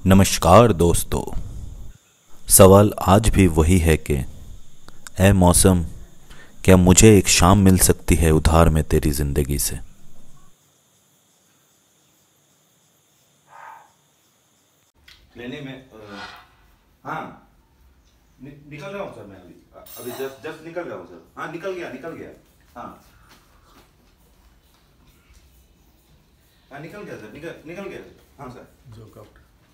नमस्कार दोस्तों। सवाल आज भी वही है कि ऐ मौसम, क्या मुझे एक शाम मिल सकती है उधार में तेरी जिंदगी से। लेने में हाँ निकल रहा हूँ सर। मैं अभी जस्ट निकल रहा हूँ सर। हाँ निकल गया। हाँ निकल गया सर। निकल गया। हाँ सर। जो कप्ट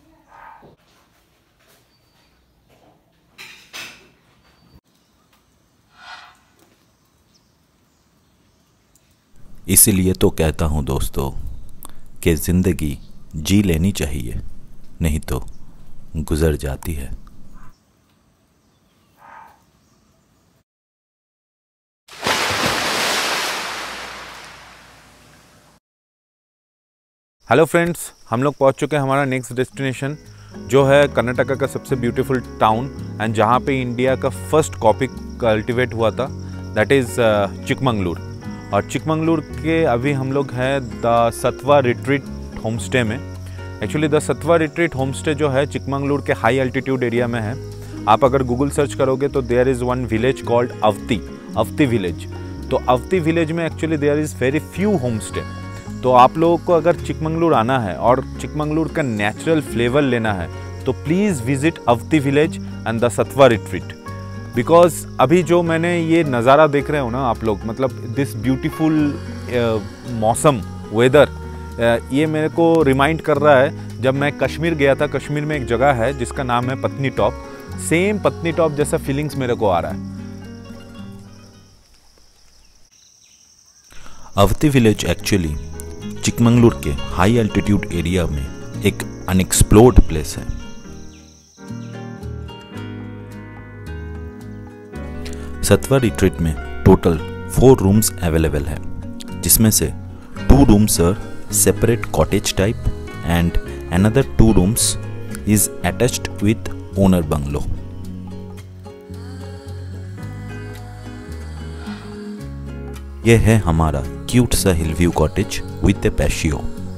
इसीलिए तो कहता हूँ दोस्तों कि ज़िंदगी जी लेनी चाहिए, नहीं तो गुजर जाती है। हेलो फ्रेंड्स, हम लोग पहुंच चुके हैं हमारा नेक्स्ट डेस्टिनेशन, जो है कर्नाटका का सबसे ब्यूटीफुल टाउन एंड जहां पे इंडिया का फर्स्ट कॉफ़ी कल्टीवेट हुआ था, दैट इज़ चिकमंगलूर। और चिकमंगलूर के अभी हम लोग हैं द सत्वा रिट्रीट होमस्टे में। Actually the Sattva Retreat homestay जो है चिकमंगलूर के हाई एल्टीट्यूड एरिया में है। आप अगर गूगल सर्च करोगे तो there is one village called Avati village. तो अवती विलेज में actually there is very few homestay. तो आप लोगों को अगर चिकमंगलूर आना है और चिकमंगलूर का नेचुरल फ्लेवर लेना है तो please visit Avati village and the Sattva Retreat. Because अभी जो मैंने ये नज़ारा देख रहे हो ना आप लोग, मतलब दिस ब्यूटीफुल मौसम वेदर, ये मेरे को रिमाइंड कर रहा है जब मैं कश्मीर गया था। कश्मीर में एक जगह है जिसका नाम है Patnitop. Same Patnitop जैसा फीलिंग्स मेरे को आ रहा है। अवती विलेज एक्चुअली चिकमंगलूर के हाई एल्टीट्यूड एरिया में एक अनएक्सप्लोर्ड प्लेस है। सत्वा रिट्रीट में टोटल 4 रूम्स अवेलेबल है, जिसमें से 2 rooms are separate cottage type and another 2 rooms is attached with owner bungalow. यह है हमारा क्यूट सा hill view cottage with a patio.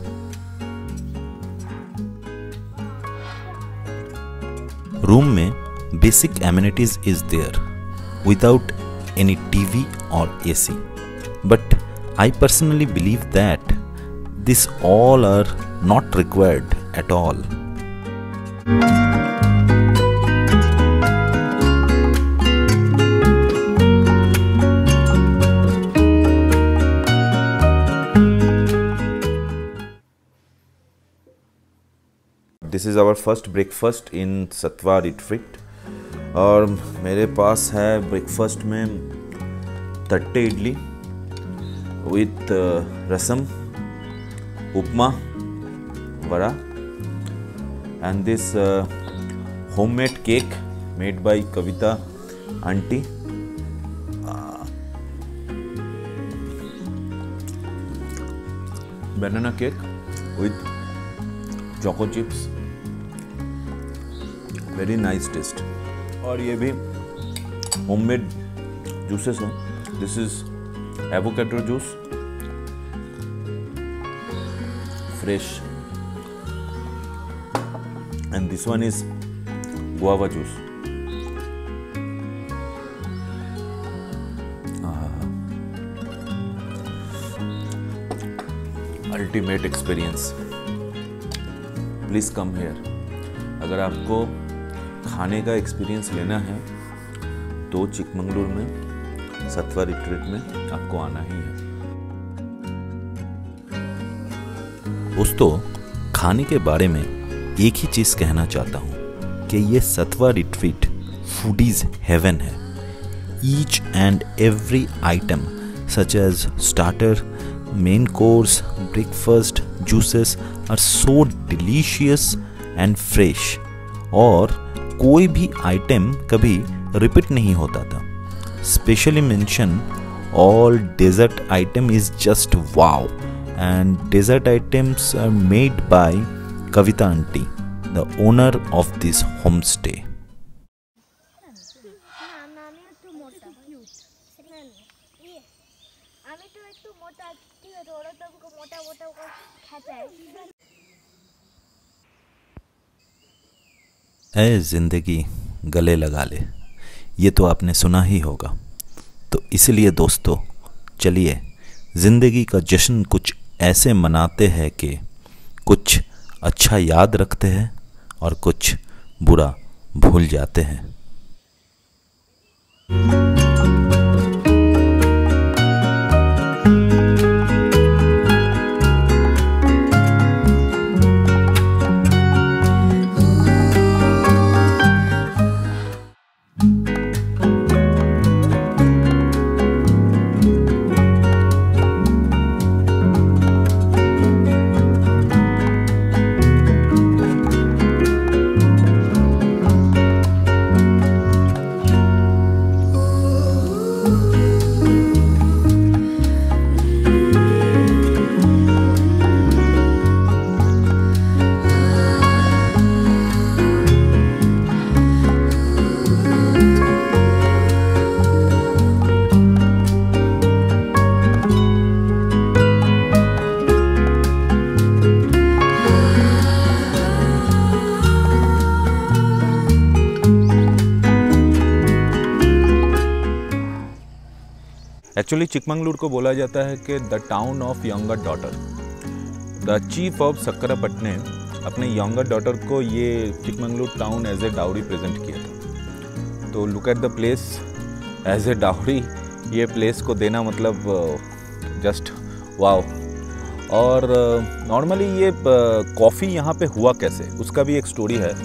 Room में basic amenities is there without any TV or AC, but I personally believe that this all are not required at all. This is our first breakfast in Sattva Retreat. और मेरे पास है breakfast में thatte idli with rasam, upma, vada and this homemade cake made by Kavita aunty. Banana cake with choco chips, very nice taste. और ये भी homemade juices हैं। This is avocado juice, fresh, and this one is guava juice. Ultimate experience. Please come here. अगर आपको खाने का experience लेना है तो चिकमंगलूर में सत्वा रिट्रीट में आपको आना ही है। दोस्तों, खाने के बारे में एक ही चीज कहना चाहता हूं कि ये सत्वा रिट्रीट फूडीज हेवन है। Each and every item such as starter, main course, breakfast, juices are so delicious and fresh. और कोई भी आइटम कभी रिपीट नहीं होता था। Specially mention all dessert item is just wow, and dessert items are made by Kavita aunty, the owner of this homestay. ऐ जिंदगी गले लगा ले, ये तो आपने सुना ही होगा। तो इसलिए दोस्तों चलिए ज़िंदगी का जश्न कुछ ऐसे मनाते हैं कि कुछ अच्छा याद रखते हैं और कुछ बुरा भूल जाते हैं। एक्चुअली चिकमंगलूर को बोला जाता है कि the town of younger daughter. The chief of Sakkarepatna ने अपने यंगर डॉटर को ये Chikmagalur town as a dowry present किया था। तो look at the place as a dowry, ये प्लेस को देना मतलब जस्ट वाओ। और नॉर्मली ये कॉफ़ी यहाँ पे हुआ कैसे, उसका भी एक स्टोरी है।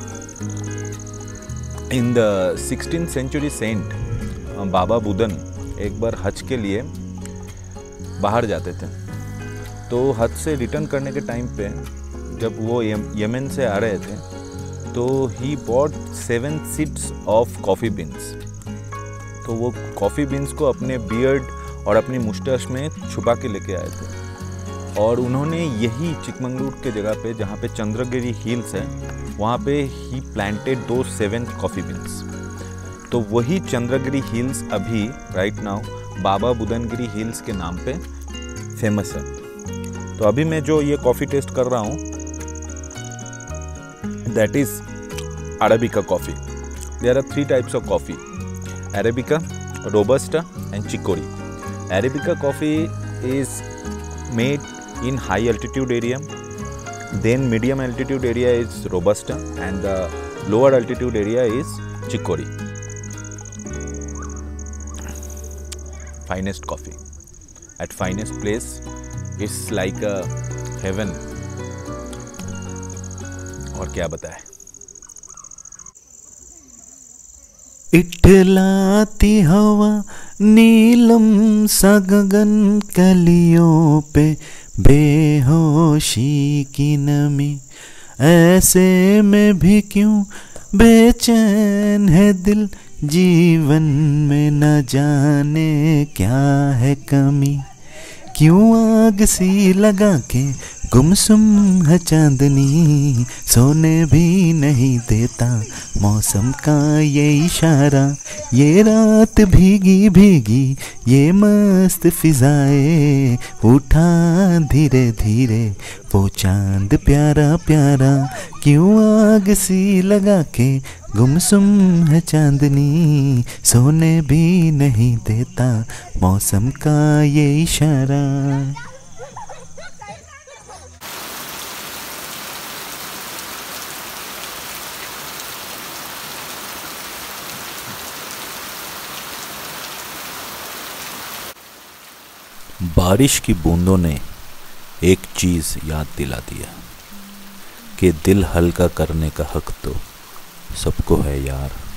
In the 16th century saint Baba Budan एक बार हज के लिए बाहर जाते थे। तो हज से रिटर्न करने के टाइम पे जब वो यमन से आ रहे थे तो ही bought 7 seeds of coffee beans. तो वो कॉफ़ी बीन्स को अपने बियर्ड और अपनी मुस्टच में छुपा के लेके आए थे। और उन्होंने यही चिकमंगलूर के जगह पे जहाँ पे चंद्रगिरी हिल्स है वहाँ पे ही प्लांटेड दो 7 कॉफ़ी बीन्स। तो वही चंद्रगिरी हिल्स अभी right now Baba Budangiri hills के नाम पे फेमस है। तो अभी मैं जो ये कॉफ़ी टेस्ट कर रहा हूँ that is arabica coffee. There are 3 types of coffee, arabica, robusta and chicory. Arabica coffee is made in high altitude area, then medium altitude area is robusta and the lower altitude area is chicory. Finest coffee at finest place, it's like a heaven। और क्या बताए। इठलाती हवा नीलम सा गगन, कलियों पे बेहोशी की नमी, ऐसे में भी क्यों बेचैन है दिल, जीवन में न जाने क्या है कमी। क्यों आग सी लगा के गुमसुम है चांदनी, सोने भी नहीं देता मौसम का ये इशारा। ये रात भीगी भीगी ये मस्त फिजाए, उठा धीरे धीरे वो चांद प्यारा प्यारा। क्यों आग सी लगा के गुमसुम है चांदनी, सोने भी नहीं देता मौसम का ये इशारा। बारिश की बूंदों ने एक चीज़ याद दिला दिया कि दिल हल्का करने का हक तो सबको है यार।